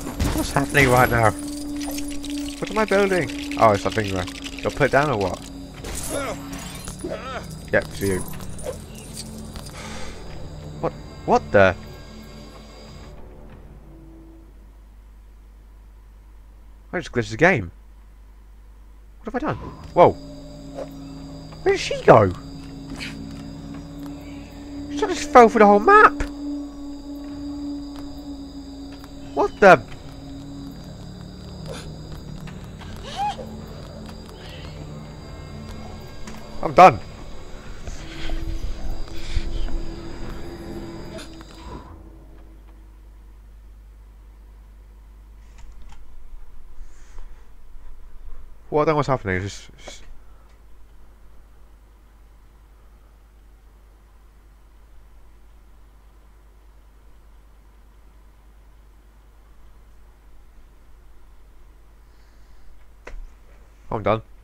What's happening right now? What am I building? Oh, it's something right. Do I put it down or what? Yep, see you. What? What the? I just glitched the game. What have I done? Whoa. Where did she go? She just fell through the whole map. What the? I'm done. What I don't know what's happening. It's just... I'm done.